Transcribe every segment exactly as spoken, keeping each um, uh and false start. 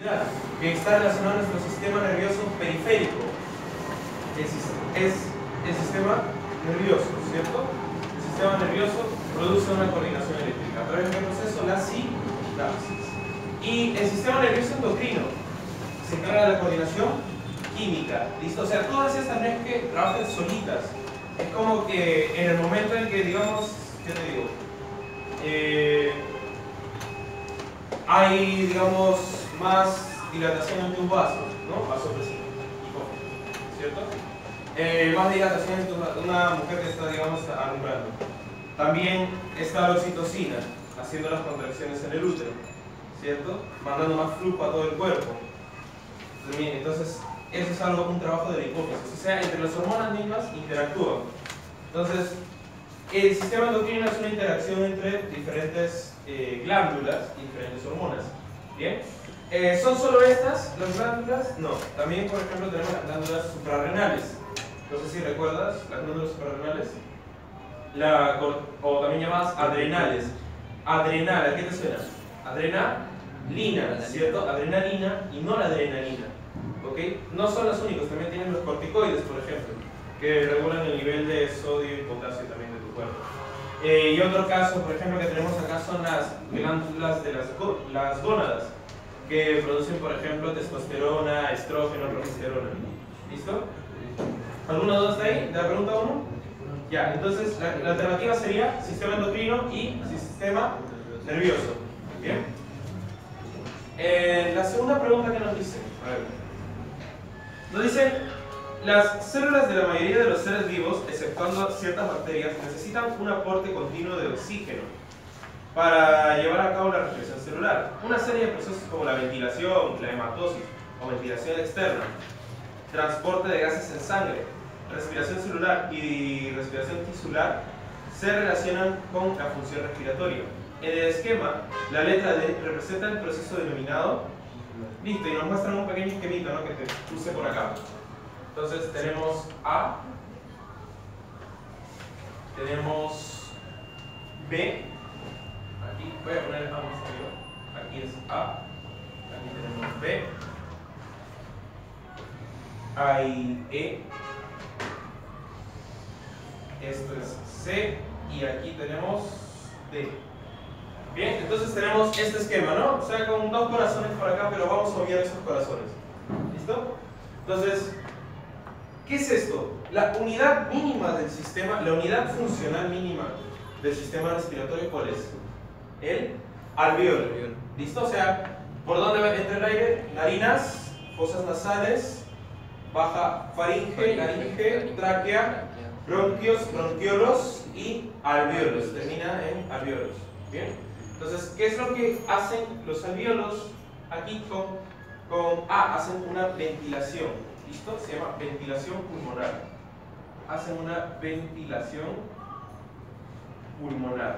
Claro, que está relacionado a nuestro sistema nervioso periférico. Es, es el sistema nervioso, ¿cierto? El sistema nervioso produce una coordinación eléctrica. A través del proceso, la sinapsis. Y el sistema nervioso endocrino se encarga de la coordinación química. ¿Listo? O sea, todas estas no es que trabajen solitas. Es como que en el momento en que, digamos, ¿qué te digo? Eh, hay, digamos, más dilatación en tu vaso, ¿no? Vasopresina, ¿cierto? Eh, más dilatación en tu, una mujer que está, digamos, alumbrando. También está la oxitocina, haciendo las contracciones en el útero, ¿cierto? Mandando más flujo a todo el cuerpo. Entonces, eso es algo, un trabajo de la hipófisis. O sea, entre las hormonas mismas interactúan. Entonces, el sistema endocrino es una interacción entre diferentes eh, glándulas y diferentes hormonas. ¿Bien? Eh, ¿Son solo estas las glándulas? No. También, por ejemplo, tenemos las glándulas suprarrenales. No sé si recuerdas las glándulas suprarrenales. La, o también llamadas adrenales. Adrenal, ¿a qué te suena? Adrenalina, ¿cierto? Adrenalina y no la adrenalina. ¿Ok? No son los únicos, también tienen los corticoides, por ejemplo, que regulan el nivel de sodio y potasio también de tu cuerpo. Eh, y otro caso, por ejemplo, que tenemos acá son las glándulas de las, las gónadas, que producen, por ejemplo, testosterona, estrógeno, progesterona. ¿Listo? ¿Alguna duda está ahí? ¿De la pregunta uno? Ya, entonces la, la alternativa sería sistema endocrino y sistema nervioso. ¿Bien? Eh, la segunda pregunta que nos dice, a ver, nos dicen, las células de la mayoría de los seres vivos, exceptuando ciertas bacterias, necesitan un aporte continuo de oxígeno para llevar a cabo la respiración celular. Una serie de procesos como la ventilación, la hematosis o ventilación externa, transporte de gases en sangre, respiración celular y respiración tisular se relacionan con la función respiratoria. En el esquema, la letra D representa el proceso denominado. Listo, y nos muestran un pequeño esquemita, ¿no? Que te puse por acá. Entonces tenemos A, tenemos B, aquí voy a poner A más arriba, aquí es A, aquí tenemos B, hay E, esto es C y aquí tenemos D. Bien, entonces tenemos este esquema, ¿no? O sea, con dos corazones por acá, pero vamos a obviar esos corazones. ¿Listo? Entonces, ¿qué es esto? La unidad mínima del sistema, la unidad funcional mínima del sistema respiratorio, ¿cuál es? El alveolo. ¿Listo? O sea, ¿por dónde entra el aire? Narinas, fosas nasales, baja faringe, laringe, tráquea, bronquios, bronquiolos y alveolos. Termina en alveolos. ¿Bien? Entonces, ¿qué es lo que hacen los alveolos? Aquí con, con A, hacen una ventilación. ¿Listo? Se llama ventilación pulmonar. Hacen una ventilación pulmonar.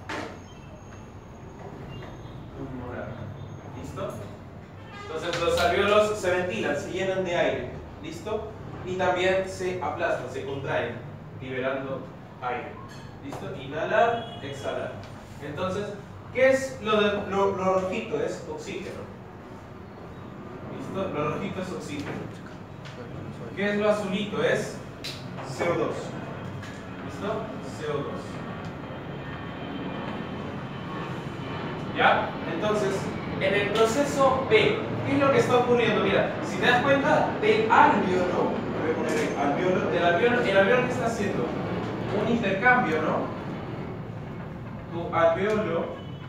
Pulmonar. ¿Listo? Entonces los alveolos se ventilan, se llenan de aire. ¿Listo? Y también se aplastan, se contraen, liberando aire. ¿Listo? Inhalar, exhalar. Entonces, ¿qué es lo, de, lo, lo rojito? Es oxígeno. ¿Listo? Lo rojito es oxígeno. ¿Qué es lo azulito? Es C O dos. ¿Listo? C O dos. ¿Ya? Entonces, en el proceso B, ¿qué es lo que está ocurriendo? Mira, si te das cuenta del alveolo, voy a poner el alveolo, del alveolo, el alveolo que está haciendo un intercambio, ¿no? Tu alveolo,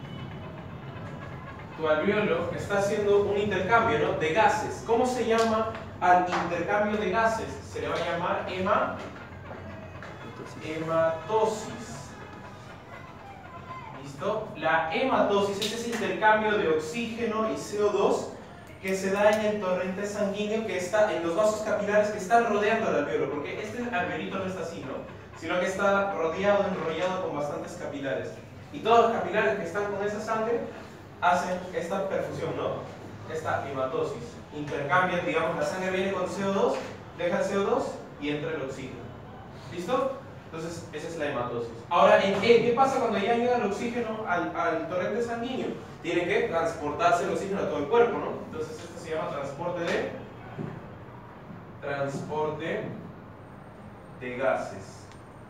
tu alveolo está haciendo un intercambio, ¿no? De gases. ¿Cómo se llama al intercambio de gases? Se le va a llamar hema, hematosis. ¿Listo? La hematosis es ese intercambio de oxígeno y C O dos que se da en el torrente sanguíneo que está en los vasos capilares que están rodeando al alveolo, porque este alveolito no está así, ¿no? Sino que está rodeado, enrollado con bastantes capilares. Y todos los capilares que están con esa sangre hacen esta perfusión, ¿no? Esta hematosis. Intercambian, digamos, la sangre viene con C O dos, deja el C O dos y entra el oxígeno. ¿Listo? Entonces, esa es la hematosis. Ahora, ¿en qué, ¿qué pasa cuando ya llega el oxígeno al, al torrente sanguíneo? Tiene que transportarse el oxígeno a todo el cuerpo, ¿no? Entonces, transporte de transporte de gases.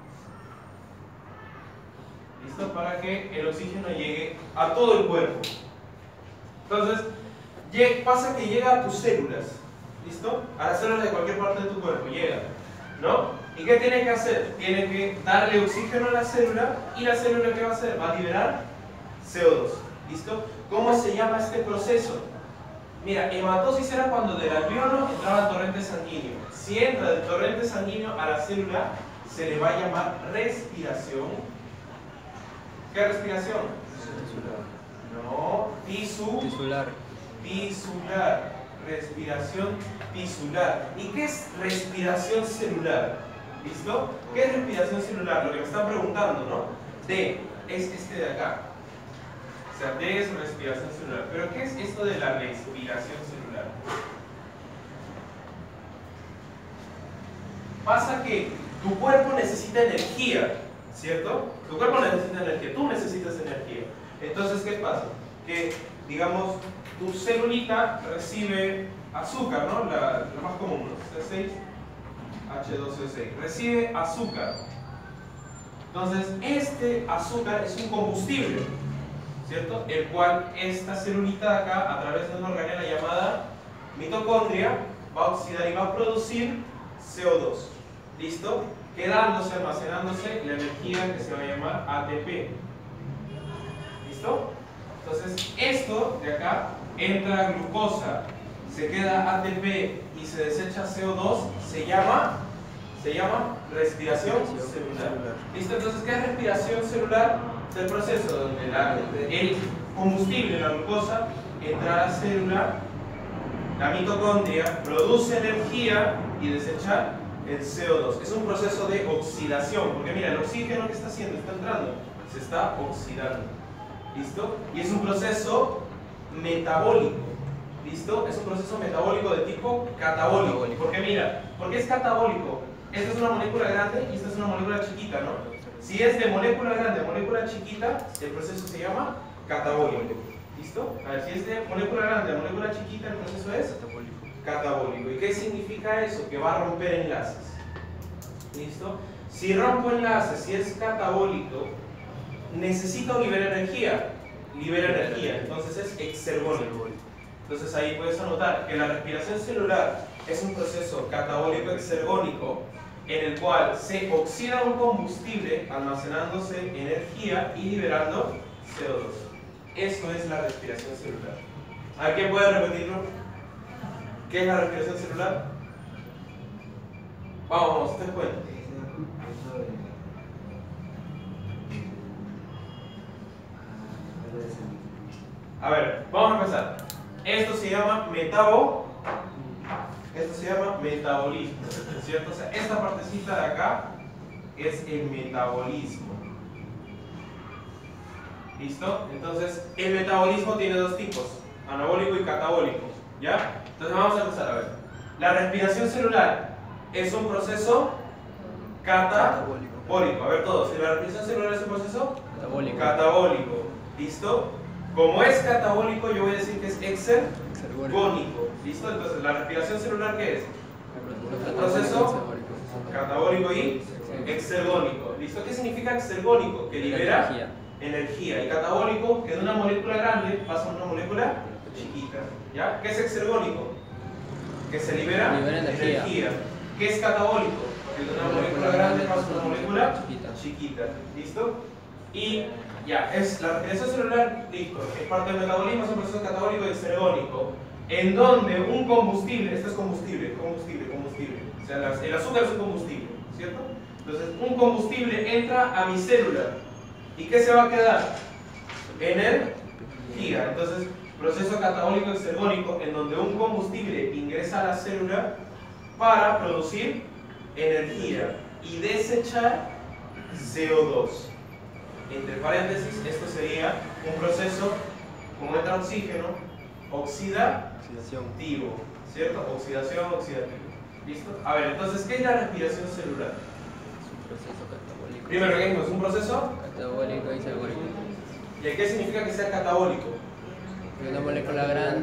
¿Listo? Para que el oxígeno llegue a todo el cuerpo. Entonces, pasa que llega a tus células. ¿Listo? A las células de cualquier parte de tu cuerpo llega, ¿no? ¿Y qué tiene que hacer? Tiene que darle oxígeno a la célula, y la célula ¿qué va a hacer? Va a liberar C O dos. ¿Listo? ¿Cómo se llama este proceso? Mira, hematosis era cuando del alveolo entraba el torrente sanguíneo. Si entra del torrente sanguíneo a la célula, se le va a llamar respiración. ¿Qué respiración? No, tisu, Tisular. tisular. Respiración tisular. ¿Y qué es respiración celular? ¿Listo? ¿Qué es respiración celular? Lo que me están preguntando, ¿no? D es este de acá. O sea, D es respiración celular. ¿Pero qué es esto de la respiración celular? Pasa que tu cuerpo necesita energía, ¿cierto? Tu cuerpo necesita energía, tú necesitas energía. Entonces, ¿qué pasa? Que, digamos, tu celulita recibe azúcar, ¿no? La, la más común, ¿no? C seis H dos O seis. Recibe azúcar. Entonces, este azúcar es un combustible, ¿cierto? El cual esta celulita de acá, a través de una organela llamada mitocondria, va a oxidar y va a producir C O dos. ¿Listo? Quedándose, almacenándose la energía que se va a llamar A T P. ¿Listo? Entonces, esto de acá entra glucosa, se queda A T P y se desecha C O dos, se llama, se llama respiración celular. ¿Listo? Entonces, ¿qué es respiración celular? Es el proceso donde la, el combustible, la glucosa, entra a la célula, la mitocondria produce energía y desecha el C O dos. Es un proceso de oxidación, porque mira, el oxígeno que está haciendo, está entrando, se está oxidando. ¿Listo? Y es un proceso metabólico. ¿Listo? Es un proceso metabólico de tipo catabólico. Porque mira, ¿por qué es catabólico? Esta es una molécula grande y esta es una molécula chiquita, ¿no? Si es de molécula grande a molécula chiquita, el proceso se llama catabólico. ¿Listo? A ver, si es de molécula grande a molécula chiquita, el proceso es catabólico. Catabólico. ¿Y qué significa eso? Que va a romper enlaces. ¿Listo? Si rompo enlaces, si es catabólico, necesito liberar energía. Libera energía, entonces es exergónico. Entonces ahí puedes anotar que la respiración celular es un proceso catabólico exergónico en el cual se oxida un combustible almacenándose energía y liberando C O dos. Esto es la respiración celular. ¿A ver, quién puede repetirlo? ¿Qué es la respiración celular? Vamos, vamos, ustedes cuenten. A ver, vamos a empezar. Esto se llama metabo, esto se llama metabolismo, ¿cierto? O sea, esta partecita de acá es el metabolismo. ¿Listo? Entonces, el metabolismo tiene dos tipos, anabólico y catabólico, ¿ya? Entonces vamos a empezar a ver. La respiración celular es un proceso catabólico. A ver todos, si la respiración celular es un proceso Catabólico. catabólico. ¿Listo? Como es catabólico, yo voy a decir que es exergónico. ¿Listo? Entonces, ¿la respiración celular qué es? Un proceso catabólico y exergónico. ¿Listo? ¿Qué significa exergónico? Que libera energía. energía. Y catabólico, que de una molécula grande pasa a una molécula chiquita. ¿Ya? ¿Qué es exergónico? Que se libera, libera energía. energía. ¿Qué es catabólico? Que de una molécula grande pasa a una molécula chiquita. chiquita. ¿Listo? Y ya, es la respiración celular, listo, es parte del metabolismo, es un proceso catabólico y exergónico, en donde un combustible, esto es combustible, combustible, combustible, o sea, el azúcar es un combustible, ¿cierto? Entonces, un combustible entra a mi célula, ¿y qué se va a quedar? Energía. Entonces, proceso catabólico exergónico, en donde un combustible ingresa a la célula para producir energía y desechar C O dos. Entre paréntesis, esto sería un proceso, como entra oxígeno, oxidativo, ¿cierto? Oxidación, oxidativo. ¿Listo? A ver, entonces, ¿qué es la respiración celular? Es un proceso catabólico. Primero, ¿qué dijimos? ¿Un proceso? Catabólico y exergónico. ¿Y qué significa que sea catabólico? Que una molécula grande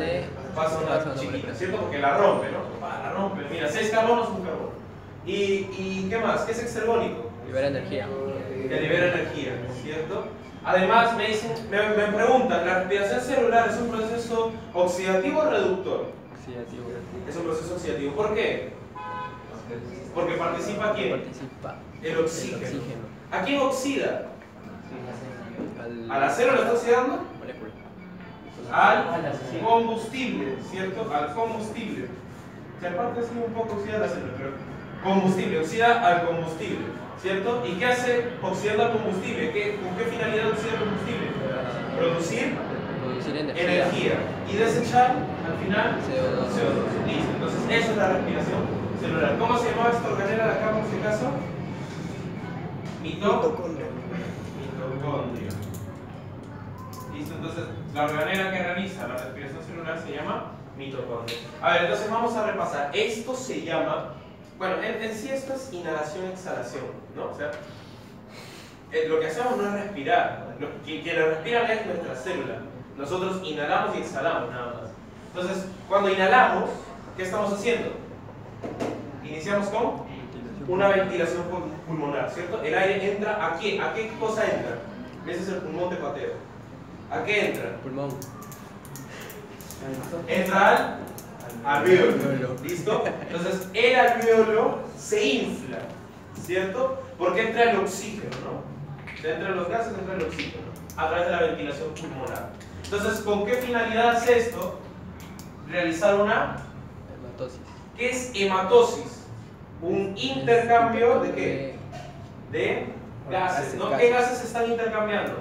pasa una Pasa una chiquita, molécula. ¿cierto? Porque la rompe, ¿no? Pa, La rompe. Mira, seis carbonos, un carbono. ¿Y, ¿Y qué más? ¿Qué es hexergónico? Libera energía. Que libera energía, ¿cierto? Además, me dicen, me, me preguntan, ¿la respiración celular es un proceso oxidativo o reductor? Oxidativo. Es un proceso oxidativo. ¿Por qué? Porque participa quién? Participa El oxígeno. el oxígeno. ¿A quién oxida? Al- ¿A la célula está oxidando? molécula. Al combustible, ¿cierto? Al combustible. Se aparte sí un poco oxida la célula, pero combustible, oxida al combustible, ¿cierto? ¿Y qué hace oxidando al combustible? ¿Qué, ¿Con qué finalidad oxida el combustible? Producir Producir energía. energía y desechar al final C O dos. C O dos. Listo, entonces eso es la respiración celular. ¿Cómo se llamaba esta organela de acá por si acaso? Mito Mitocondria. mitocondria. Listo, entonces la organela que realiza la respiración celular se llama mitocondria. A ver, entonces vamos a repasar. Esto se llama, bueno, en, en sí esto es inhalación-exhalación, ¿no? O sea, eh, lo que hacemos no es respirar. Lo, quien, quien lo respira es nuestra célula. Nosotros inhalamos y exhalamos nada más. Entonces, cuando inhalamos, ¿qué estamos haciendo? Iniciamos con una ventilación pul- pulmonar, ¿cierto? El aire entra ¿a qué? ¿A qué cosa entra? Ese es el pulmón de Pateo. ¿A qué entra? Pulmón. Entra al alvéolo. ¿Listo? Entonces, el alvéolo se infla, ¿cierto? Porque entra el oxígeno, ¿no? Se entra los gases, entra el oxígeno a través de la ventilación pulmonar. Entonces, ¿con qué finalidad hace esto? Realizar una. Hematosis. ¿Qué es hematosis? Un intercambio de qué? De gases, ¿no? ¿Qué gases se están intercambiando?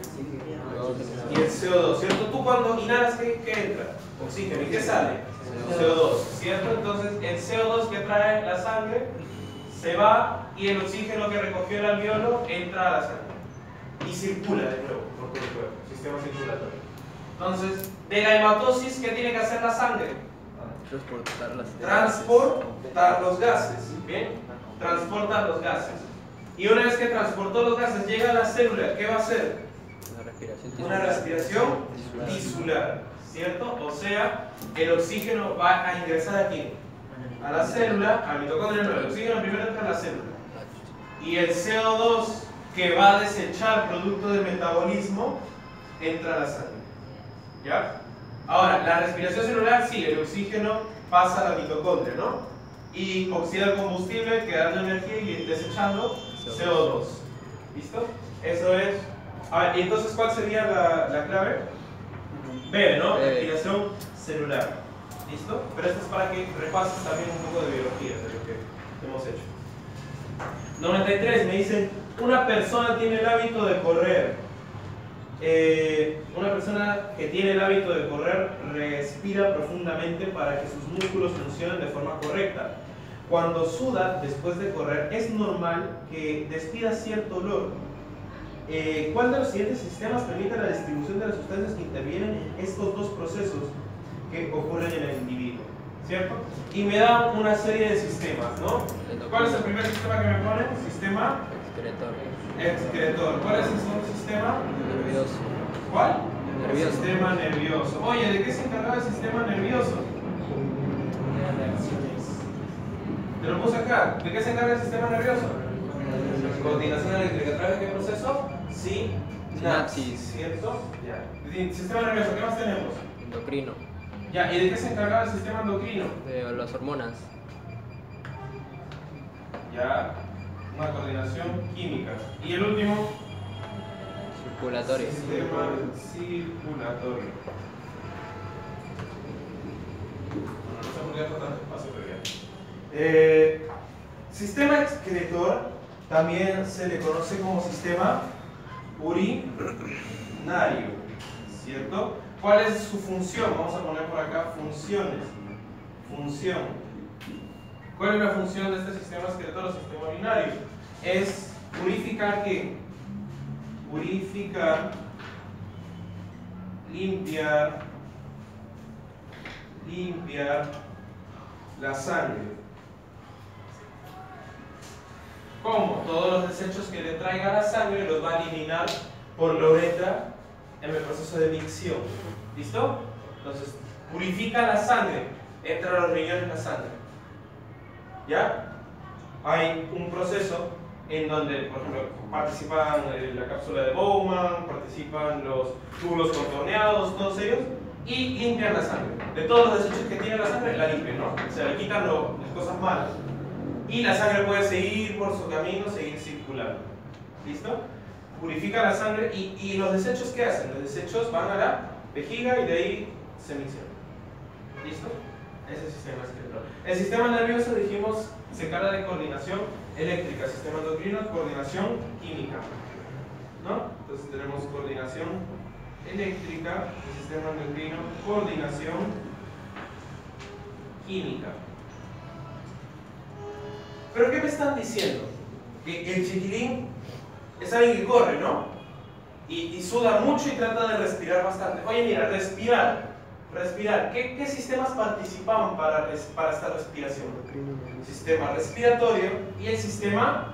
Y el C O dos, ¿cierto? Tú cuando inhalas, ¿qué, qué entra? Oxígeno. ¿Y qué sale? C O dos, ¿cierto? Entonces el C O dos que trae la sangre se va y el oxígeno que recogió el alvéolo entra a la sangre y circula de nuevo por todo el cuerpo, sistema circulatorio. Entonces, de la hematosis, ¿qué tiene que hacer la sangre? Transportar las Transportar los gases, ¿bien? Transportar los gases. Y una vez que transportó los gases, llega a la célula, ¿qué va a hacer? Una respiración Una respiración tisular. tisular, ¿cierto? O sea, el oxígeno va a ingresar aquí, a la célula, al mitocondrio, no, el oxígeno primero entra a la célula. Y el C O dos que va a desechar producto del metabolismo entra a la sangre. ¿Ya? Ahora, la respiración celular, sí, el oxígeno pasa a la mitocondria, ¿no? Y oxida el combustible, quedando energía y desechando C O dos. ¿Listo? Eso es. A ver, ¿y entonces cuál sería la, la clave? B, ¿no? B. Respiración celular. ¿Listo? Pero esto es para que repases también un poco de biología de lo que hemos hecho. noventa y tres, me dicen, una persona tiene el hábito de correr. Eh, una persona que tiene el hábito de correr respira profundamente para que sus músculos funcionen de forma correcta. Cuando suda después de correr, es normal que despida cierto olor. Eh, ¿Cuál de los siguientes sistemas permite la distribución de las sustancias que intervienen en estos dos procesos que ocurren en el individuo? ¿Cierto? Y me da una serie de sistemas, ¿no? ¿Cuál es el primer sistema que me pone? Sistema Excretor. excretor. ¿Cuál es el segundo sistema? Nervioso. ¿Cuál? Nervioso. Sistema nervioso. Oye, ¿de qué se encargaba el sistema nervioso? Te lo puse acá. ¿De qué se encarga el sistema nervioso? Coordinación eléctrica. ¿A través de qué proceso? Sí. Sinapsis. ¿Cierto? Ya. Sistema nervioso, ¿qué más tenemos? Endocrino. Ya, ¿y de qué se encargaba el sistema endocrino? De las hormonas. Ya, una coordinación química. Y el último, Circulatorio. sistema circulatorio. Bueno, no sé por qué está tan despacio, pero ya. Eh, sistema excretor también se le conoce como sistema urinario, ¿cierto? ¿Cuál es su función? Vamos a poner por acá funciones. Función. ¿Cuál es la función de este sistema excretor o sistema urinario? Es purificar ¿qué? Purificar, limpiar, limpiar la sangre. ¿Cómo? Todos los desechos que le traiga la sangre los va a eliminar por la uretra en el proceso de micción. ¿Listo? Entonces, purifica la sangre, entra a los riñones la sangre. ¿Ya? Hay un proceso en donde, por ejemplo, participan eh, la cápsula de Bowman, participan los túbulos contorneados, todos ellos, y limpian la sangre. De todos los desechos que tiene la sangre, la limpian, ¿no? O sea, le quitan lo, las cosas malas. Y la sangre puede seguir por su camino, seguir circulando. ¿Listo? Purifica la sangre y, y los desechos, ¿qué hacen? Los desechos van a la vejiga y de ahí se miccionan. ¿Listo? Ese sistema excretor. El sistema nervioso, dijimos, se encarga de coordinación eléctrica, sistema endocrino, coordinación química. ¿No? Entonces tenemos coordinación eléctrica, el sistema endocrino, coordinación química. ¿Pero qué me están diciendo? Que el chiquilín es alguien que corre, ¿no? Y, y suda mucho y trata de respirar bastante. Oye, mira, respirar. Respirar. ¿Qué, qué sistemas participaban para, para esta respiración? El sistema respiratorio y el sistema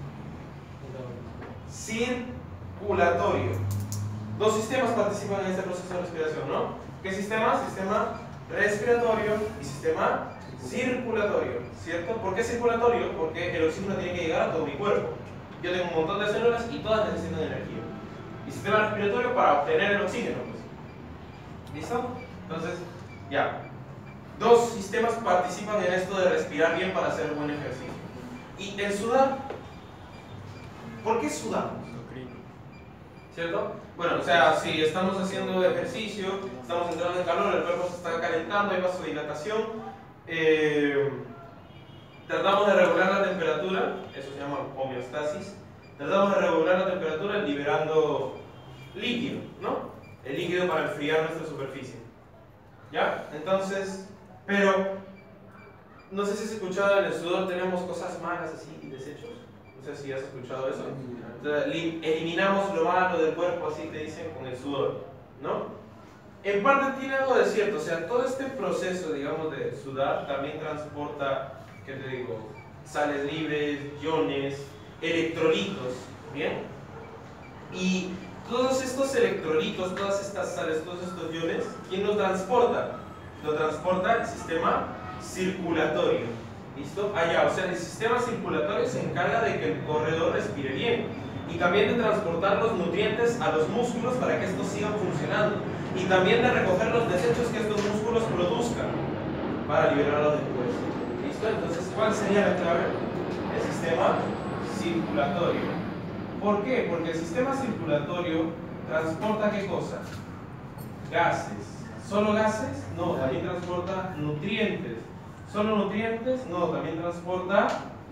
circulatorio. Dos sistemas participan en este proceso de respiración, ¿no? ¿Qué sistema? Sistema respiratorio y sistema circulatorio, ¿cierto? ¿Por qué circulatorio? Porque el oxígeno tiene que llegar a todo mi cuerpo. Yo tengo un montón de células y todas necesitan energía. Y sistema respiratorio para obtener el oxígeno, pues. ¿Listo? Entonces, ya. Dos sistemas participan en esto de respirar bien para hacer buen ejercicio. Y el sudar, ¿por qué sudamos? ¿Cierto? Bueno, o sea, si estamos haciendo ejercicio, estamos entrando en calor, el cuerpo se está calentando, hay vasodilatación, eh, tratamos de regular la temperatura, eso se llama homeostasis, tratamos de regular la temperatura liberando líquido, ¿no? El líquido para enfriar nuestra superficie. ¿Ya? Entonces, pero, no sé si has escuchado, en el sudor tenemos cosas malas así, desechos. No sé si has escuchado eso. Entonces, eliminamos lo malo del cuerpo, así te dicen, con el sudor, ¿no? En parte tiene algo de cierto, o sea, todo este proceso, digamos, de sudar también transporta, ¿qué te digo? Sales libres, iones, electrolitos, ¿bien? Y todos estos electrolitos, todas estas sales, todos estos iones, ¿quién los transporta? Lo transporta el sistema circulatorio. ¿Listo? Allá, o sea, el sistema circulatorio se encarga de que el corredor respire bien y también de transportar los nutrientes a los músculos para que estos sigan funcionando y también de recoger los desechos que estos músculos produzcan para liberarlos después. ¿Listo? Entonces, ¿cuál sería la clave? El sistema circulatorio. ¿Por qué? Porque el sistema circulatorio transporta ¿qué cosa? Gases. ¿Solo gases? No, también transporta nutrientes. ¿Solo nutrientes? No, también transporta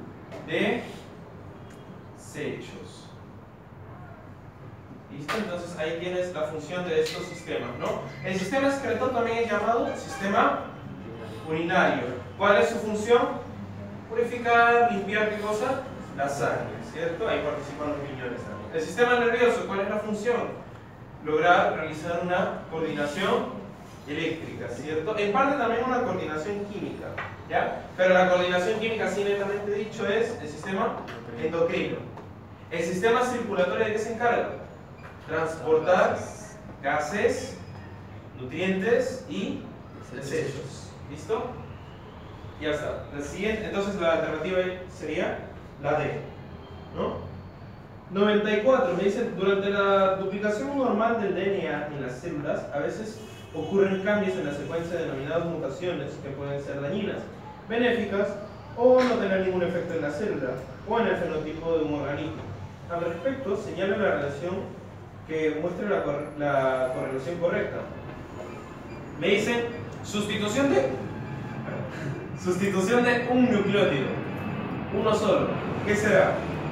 desechos. ¿Listo? Entonces ahí tienes la función de estos sistemas, ¿no? El sistema excretor también es llamado sistema urinario. ¿Cuál es su función? Purificar, limpiar ¿qué cosa? La sangre, ¿cierto? Ahí participan los riñones también. El sistema nervioso, ¿cuál es la función? Lograr realizar una coordinación eléctrica, ¿cierto? En parte también una coordinación química, ¿ya? Pero la coordinación química, así netamente dicho, es el sistema endocrino. El sistema circulatorio, ¿de qué se encarga? Transportar gases, nutrientes y desechos. ¿Listo? Ya está. La siguiente, entonces la alternativa sería la D, ¿no? noventa y cuatro, me dicen, durante la duplicación normal del D N A en las células, a veces ocurren cambios en la secuencia denominadas mutaciones que pueden ser dañinas, benéficas o no tener ningún efecto en la célula o en el fenotipo de un organismo. Al respecto, señala la relación que muestre la, cor la correlación correcta. Me dicen sustitución de sustitución de un nucleótido, uno solo. ¿Qué será?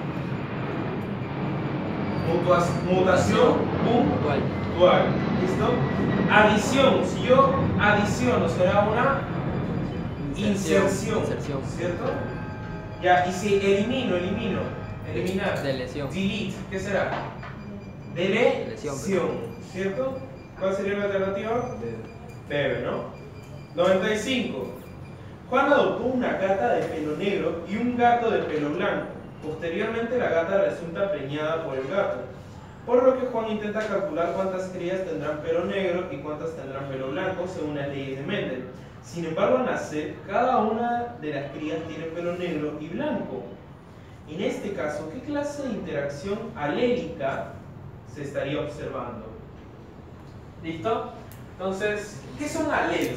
Mutua mutación puntual. ¿Listo? Adición. Si yo adiciono, será una inserción, inserción, inserción. ¿Cierto? Ya, y si elimino, elimino, eliminar. Deleción. Delete, ¿qué será? Deleción, ¿cierto? ¿Cuál sería la alternativa? Bebe, ¿no? noventa y cinco. Juan adoptó una gata de pelo negro y un gato de pelo blanco. Posteriormente la gata resulta preñada por el gato. Por lo que Juan intenta calcular cuántas crías tendrán pelo negro y cuántas tendrán pelo blanco según las leyes de Mendel. Sin embargo, al nacer, cada una de las crías tiene pelo negro y blanco. En este caso, ¿qué clase de interacción alélica se estaría observando? ¿Listo? Entonces, ¿qué son alelos?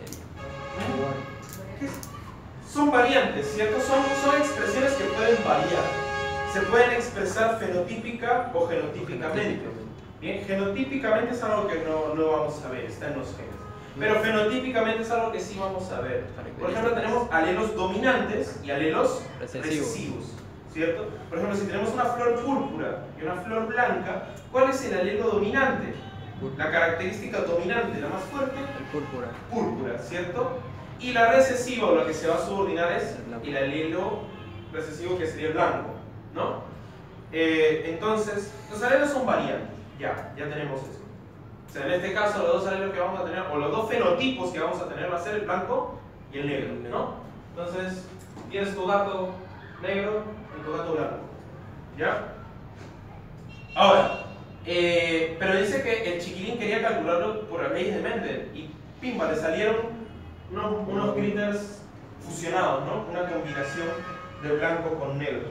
¿Qué son variantes, ¿cierto? Son, son expresiones que pueden variar. Se pueden expresar fenotípica o genotípicamente. Bien, genotípicamente es algo que no, no vamos a ver, está en los genes. Pero fenotípicamente es algo que sí vamos a ver. Por ejemplo, tenemos alelos dominantes y alelos recesivos, ¿cierto? Por ejemplo, si tenemos una flor púrpura y una flor blanca, ¿cuál es el alelo dominante? La característica dominante, la más fuerte, El púrpura. Púrpura, ¿cierto? Y la recesiva, o la que se va a subordinar, es el alelo recesivo, que sería el blanco, ¿no? Eh, entonces, los alelos son variantes, ya, ya tenemos eso. O sea, en este caso, los dos alelos que vamos a tener, o los dos fenotipos que vamos a tener, va a ser el blanco y el negro, ¿no? Entonces, tienes tu gato negro y tu gato blanco, ¿ya? Ahora, eh, pero dice que el chiquilín quería calcularlo por las leyes de Mendel y pimba, le salieron unos, unos critters fusionados, ¿no? Una combinación de blanco con negro,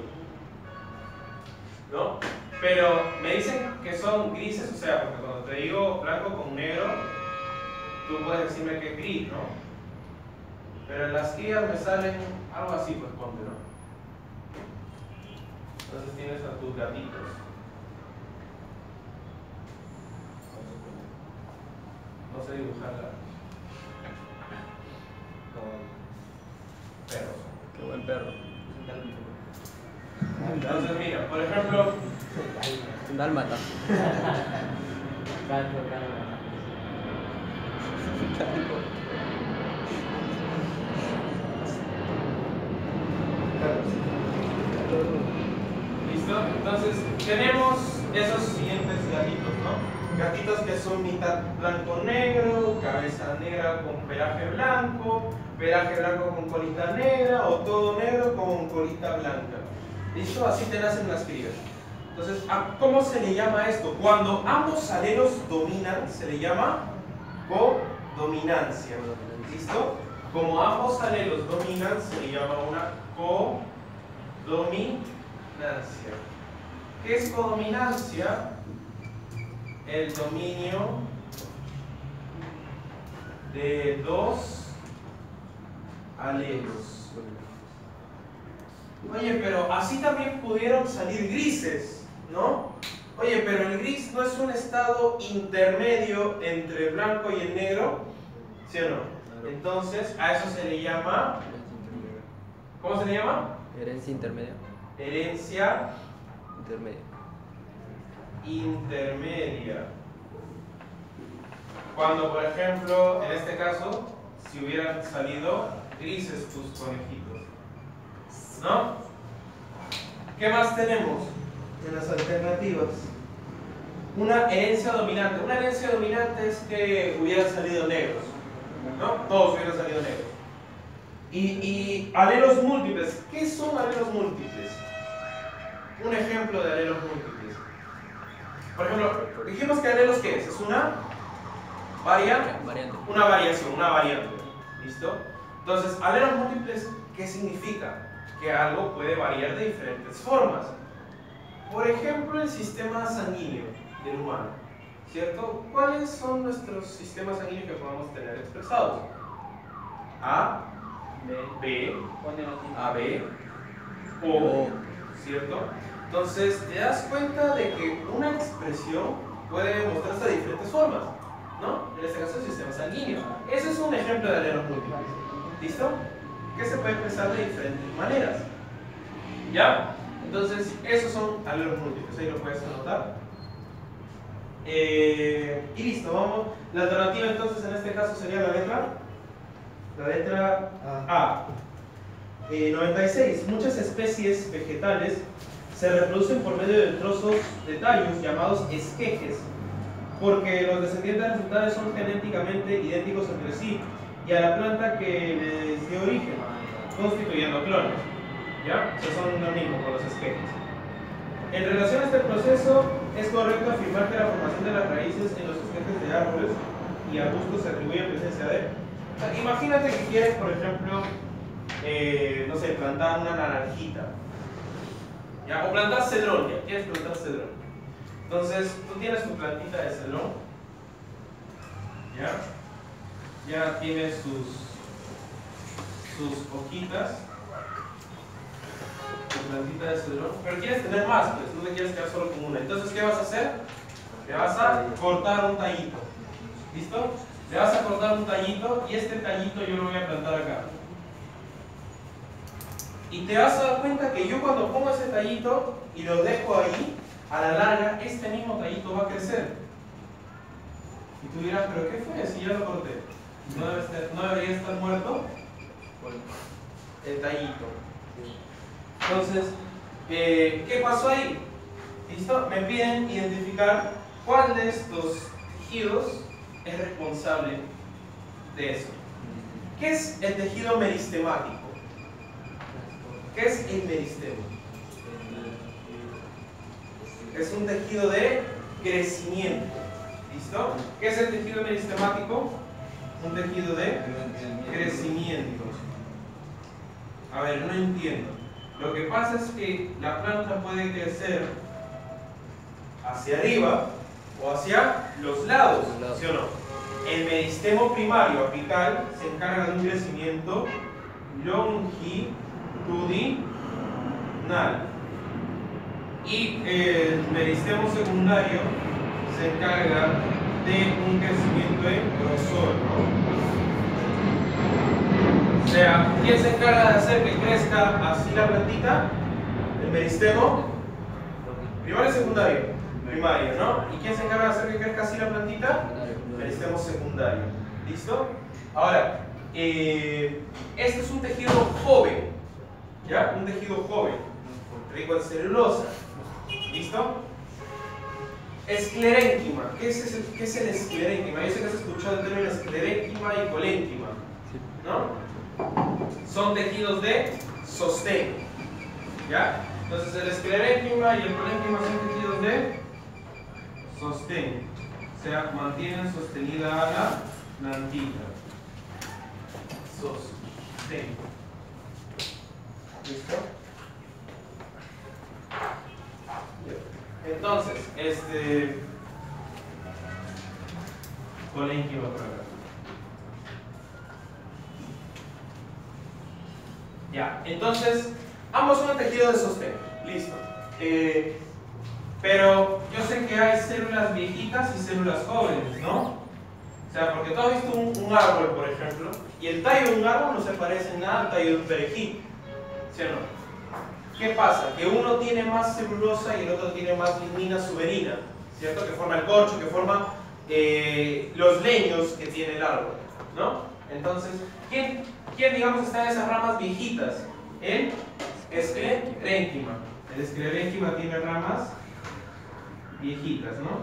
¿no? Pero me dicen que son grises, o sea, porque cuando te digo blanco con negro, tú puedes decirme que es gris, ¿no? Pero en las guías me salen algo así, pues ponte, ¿no? Entonces tienes a tus gatitos. No sé dibujarla. Perros. Qué buen perro. Entonces mira, por ejemplo, Un dálmata. ¿listo? Entonces tenemos esos siguientes gatitos, ¿no? Gatitos que son mitad blanco-negro, cabeza negra con pelaje blanco, pelaje blanco con colita negra, o todo negro con colita blanca. ¿Listo? Así te nacen las crías. Entonces, ¿cómo se le llama esto? Cuando ambos alelos dominan, se le llama codominancia. ¿Listo? Como ambos alelos dominan, se le llama una codominancia. ¿Qué es codominancia? El dominio de dos alelos. Oye, pero así también pudieron salir grises, ¿no? Oye, pero el gris no es un estado intermedio entre el blanco y el negro, ¿sí o no? Entonces, a eso se le llama, ¿cómo se le llama? Herencia intermedia. Herencia Intermedia. intermedia. Cuando, por ejemplo, en este caso, si hubieran salido grises tus conejitos, ¿no? ¿Qué más tenemos en las alternativas? Una herencia dominante. Una herencia dominante es que hubieran salido negros, ¿no? Todos hubieran salido negros. Y, y alelos múltiples. ¿Qué son alelos múltiples? Un ejemplo de alelos múltiples. Por ejemplo, dijimos que alelos, ¿qué es? Es una varia, Variante. una variación, una variante. ¿Listo? Entonces, alelos múltiples, ¿qué significa? Que algo puede variar de diferentes formas. Por ejemplo, el sistema sanguíneo del humano, ¿cierto? ¿Cuáles son nuestros sistemas sanguíneos que podemos tener expresados? A, B, A, B, O, ¿cierto? Entonces, te das cuenta de que una expresión puede mostrarse de diferentes formas, ¿no? En este caso, el sistema sanguíneo. Ese es un ejemplo de alelos múltiples. ¿Listo? Que se puede expresar de diferentes maneras. ¿Ya? Entonces, esos son alelos múltiples. Ahí lo puedes anotar. Eh, y listo, vamos. La alternativa entonces en este caso sería la letra La letra A. Eh, noventa y seis. Muchas especies vegetales se reproducen por medio de trozos de tallos llamados esquejes, porque los descendientes resultantes son genéticamente idénticos entre sí y a la planta que les dio origen, constituyendo clones. ¿Ya? O sea, son lo mismo con los esquejes. En relación a este proceso, es correcto afirmar que la formación de las raíces en los esqueletos de árboles y arbustos se atribuye a presencia de... O sea, imagínate que quieres, por ejemplo, eh, no sé, plantar una naranjita. ¿Ya? O plantar cedrón, ya. Quieres plantar cedrón. Entonces, tú tienes tu plantita de cedrón. ¿Ya? Ya tienes sus, sus hojitas. Tu plantita de cedrón. Pero quieres tener más, pues. No te quieres quedar solo con una. Entonces, ¿qué vas a hacer? Te vas a cortar un tallito. ¿Listo? Le vas a cortar un tallito y este tallito yo lo voy a plantar acá. Y te vas a dar cuenta que yo cuando pongo ese tallito y lo dejo ahí, a la larga, este mismo tallito va a crecer. Y tú dirás, ¿pero qué fue? Si ya lo corté. ¿No, debe estar, no debería estar muerto? El tallito. Entonces, eh, ¿qué pasó ahí? ¿Listo? Me piden identificar cuál de estos tejidos es responsable de eso. ¿Qué es el tejido meristemático? ¿Qué es el meristemo? Es un tejido de crecimiento. ¿Listo? ¿Qué es el tejido meristemático? Un tejido de crecimiento. A ver, no entiendo. Lo que pasa es que la planta puede crecer hacia arriba o hacia los lados, ¿sí o no? El meristemo primario apical se encarga de un crecimiento longitudinal y el meristemo secundario se encarga de un crecimiento en grosor, ¿no? O sea, ¿quién se encarga de hacer que crezca así la plantita? El meristemo primario y secundario. Primario, ¿no? ¿Y quién se encarga de hacer que crezca así la plantita? El meristemo secundario. ¿Listo? Ahora, eh, este es un tejido joven, ¿ya? Un tejido joven, rico en celulosa. ¿Listo? Esclerénquima. ¿Qué es, ese, ¿Qué es el esclerénquima? Yo sé que has escuchado el término esclerénquima y colénquima, ¿no? Son tejidos de sostén, ¿ya? Entonces el esclerénquima y el colénquima son tejidos de sostén, o sea, mantienen sostenida a la plantita. Sostén. ¿Listo? Entonces, este colénquima por acá. Ya, entonces, ambos son tejidos de sostén. Listo. Eh, pero yo sé que hay células viejitas y células jóvenes, ¿no? O sea, porque tú has visto un, un árbol, por ejemplo, y el tallo de un árbol no se parece en nada al tallo de un perejil, ¿sí o no? ¿Qué pasa? Que uno tiene más celulosa y el otro tiene más lignina suberina, ¿cierto? Que forma el corcho, que forma eh, los leños que tiene el árbol, ¿no? Entonces, ¿quién, quién digamos está en esas ramas viejitas? El esclerénquima. El esclerénquima tiene ramas viejitas, ¿no?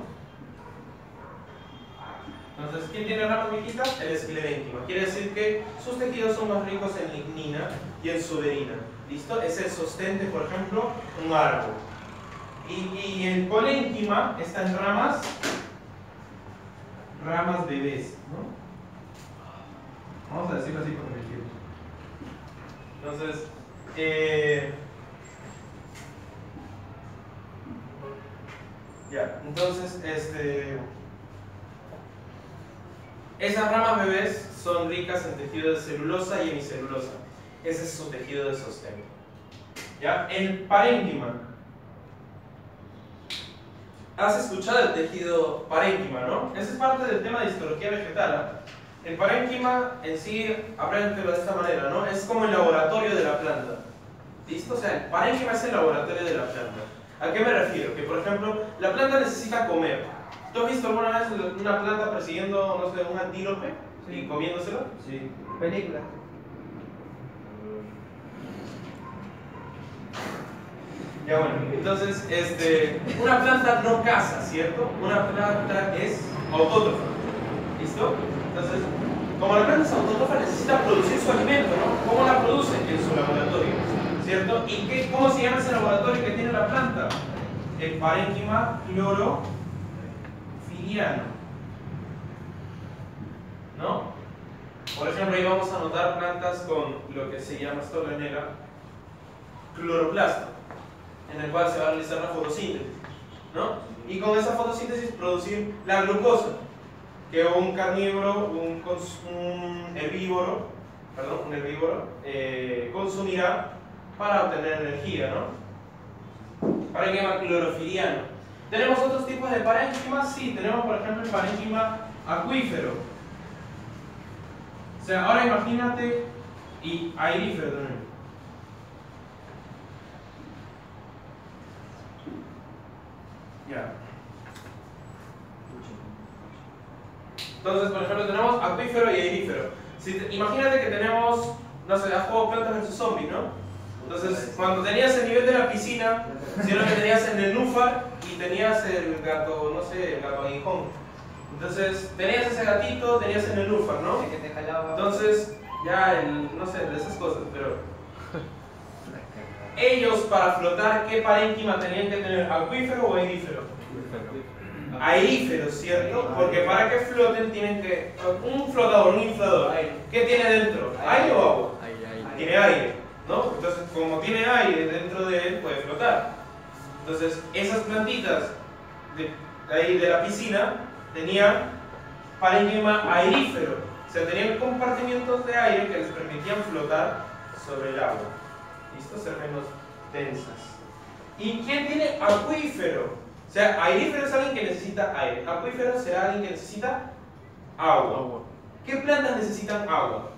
Entonces, ¿quién tiene ramas viejitas? El esclerénquima. Quiere decir que sus tejidos son más ricos en lignina y en suberina. ¿Listo? Es el sostén de, por ejemplo, un árbol. Y, y el colénquima está en ramas, ramas bebés, ¿no? Vamos a decirlo así porque me quiero. Entonces, eh, ya, entonces, este, esas ramas bebés son ricas en tejido de celulosa y hemicelulosa. Ese es su tejido de sostén. ¿Ya? El parénquima. Has escuchado el tejido parénquima, ¿no? Ese es parte del tema de histología vegetal, ¿eh? El parénquima en sí, apréndetelo de esta manera, ¿no? Es como el laboratorio de la planta. ¿Listo? O sea, el parénquima es el laboratorio de la planta. ¿A qué me refiero? Que, por ejemplo, la planta necesita comer. ¿Tú has visto alguna vez una planta persiguiendo, no sé, un antílope y comiéndoselo? Sí. Película. Ya bueno, entonces, este, una planta no caza, ¿cierto? Una planta es autótrofa. ¿Listo? Entonces, como la planta es autótrofa, necesita producir su alimento, ¿no? ¿Cómo la produce? En su laboratorio, ¿cierto? ¿Y qué, cómo se llama ese laboratorio que tiene la planta? el parénquima clorofiliano, ¿no? Por ejemplo, ahí vamos a notar plantas con lo que se llama, esto genera cloroplasto, en el cual se va a realizar la fotosíntesis, ¿no? Y con esa fotosíntesis producir la glucosa, que un carnívoro, un, un herbívoro, perdón, un herbívoro eh, consumirá para obtener energía, ¿no? Parénquima clorofiliano. ¿Tenemos otros tipos de parénquimas? Sí, tenemos por ejemplo el parénquima acuífero. O sea, ahora imagínate, y aerífero también. Ya. Entonces, por ejemplo, tenemos acuífero y aerífero. Si te, imagínate que tenemos, no sé, has jugado Plantas versus Zombies, ¿no? Entonces, cuando tenías el nivel de la piscina, si era que tenías el nenúfar y tenías el gato, no sé, el gato aguijón. Entonces, tenías ese gatito, tenías el nenúfar, ¿no? Entonces, ya, el, no sé, de esas cosas, pero... Ellos, para flotar, ¿qué parénquima tenían que tener? ¿Acuífero o aerífero? Aerífero, ¿cierto? Porque para que floten tienen que... Un flotador, un inflador, ¿qué tiene dentro? ¿Aire o agua? Tiene aire, ¿no? Entonces, como tiene aire dentro de él, puede flotar. Entonces, esas plantitas de, de ahí de la piscina tenían parénquima aerífero. O sea, tenían compartimientos de aire que les permitían flotar sobre el agua. ¿Listo? Ser menos densas. ¿Y quién tiene acuífero? O sea, aerífero es alguien que necesita aire. Acuífero será alguien que necesita agua. ¿Qué plantas necesitan agua?